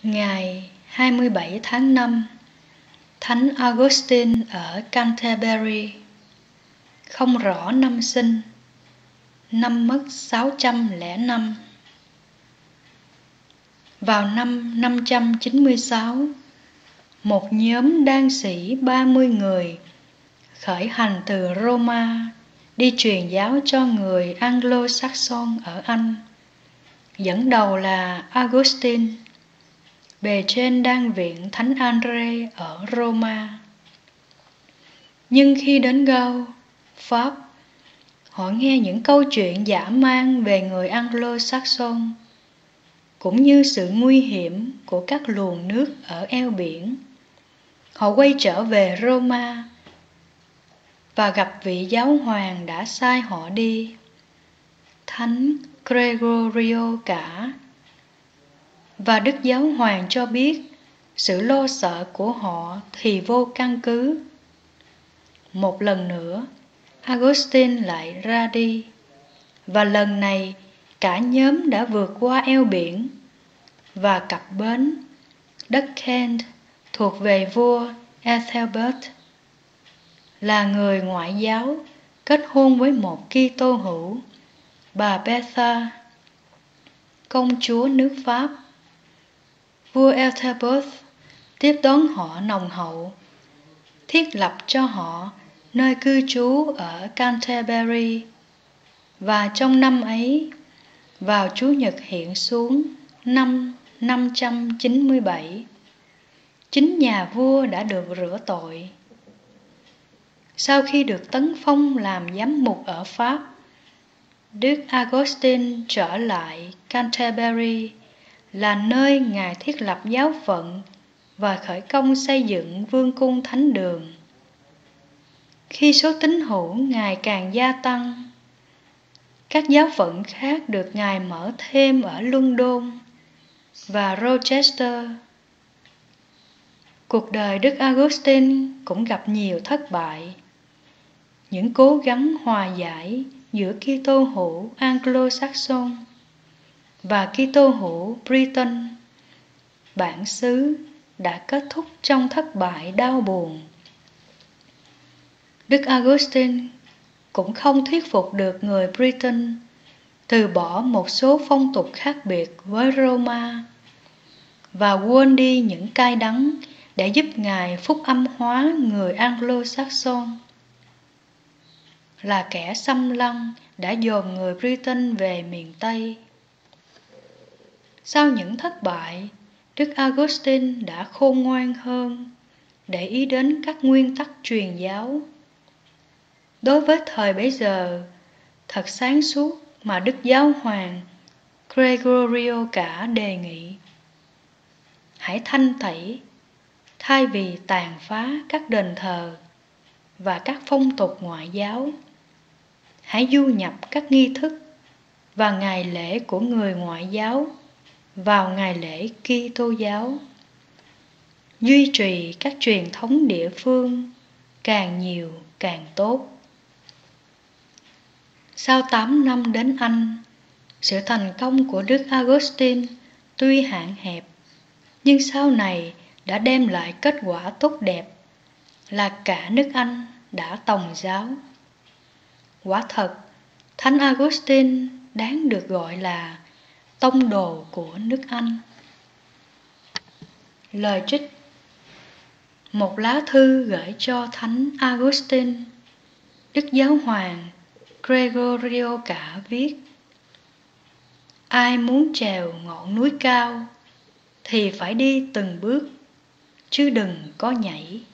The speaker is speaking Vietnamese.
Ngày 27 tháng 5, Thánh Augustine ở Canterbury. Không rõ năm sinh, năm mất 605. Vào năm 596, một nhóm đan sĩ 30 người khởi hành từ Roma đi truyền giáo cho người Anglo-Saxon ở Anh. Dẫn đầu là Augustine, bề trên đan viện Thánh Andre ở Roma. Nhưng khi đến Gaul, Pháp, họ nghe những câu chuyện dã man về người Anglo-Saxon, cũng như sự nguy hiểm của các luồng nước ở eo biển. Họ quay trở về Roma và gặp vị giáo hoàng đã sai họ đi, Thánh Gregorio cả. Và Đức Giáo hoàng cho biết sự lo sợ của họ thì vô căn cứ. Một lần nữa, Augustine lại ra đi, và lần này cả nhóm đã vượt qua eo biển và cập bến đất Kent thuộc về vua Ethelbert, là người ngoại giáo kết hôn với một Kitô hữu, bà Bertha, công chúa nước Pháp. Vua Ethelbert tiếp đón họ nồng hậu, thiết lập cho họ nơi cư trú ở Canterbury, và trong năm ấy, vào Chủ nhật hiện xuống năm 597, chính nhà vua đã được rửa tội. Sau khi được tấn phong làm giám mục ở Pháp, Đức Augustine trở lại Canterbury, là nơi Ngài thiết lập giáo phận và khởi công xây dựng vương cung thánh đường. Khi số tín hữu ngày càng gia tăng, các giáo phận khác được Ngài mở thêm ở London và Rochester. Cuộc đời Đức Augustine cũng gặp nhiều thất bại. Những cố gắng hòa giải giữa Kitô hữu Anglo-Saxon và Kitô hữu Britain, bản xứ, đã kết thúc trong thất bại đau buồn. Đức Augustine cũng không thuyết phục được người Britain từ bỏ một số phong tục khác biệt với Roma và quên đi những cay đắng để giúp Ngài phúc âm hóa người Anglo-Saxon, là kẻ xâm lăng đã dồn người Britain về miền Tây. Sau những thất bại, Đức Augustine đã khôn ngoan hơn, để ý đến các nguyên tắc truyền giáo. Đối với thời bấy giờ, thật sáng suốt mà Đức Giáo hoàng Gregorio cả đề nghị: hãy thanh tẩy, thay vì tàn phá các đền thờ và các phong tục ngoại giáo. Hãy du nhập các nghi thức và ngày lễ của người ngoại giáo vào ngày lễ Kitô giáo. Duy trì các truyền thống địa phương, càng nhiều càng tốt. Sau 8 năm đến Anh, sự thành công của Đức Augustine tuy hạn hẹp, nhưng sau này đã đem lại kết quả tốt đẹp, là cả nước Anh đã tòng giáo. Quả thật, Thánh Augustine đáng được gọi là tông đồ của nước Anh. Lời trích: một lá thư gửi cho Thánh Augustine, Đức Giáo hoàng Gregorio cả viết: ai muốn trèo ngọn núi cao thì phải đi từng bước, chứ đừng có nhảy.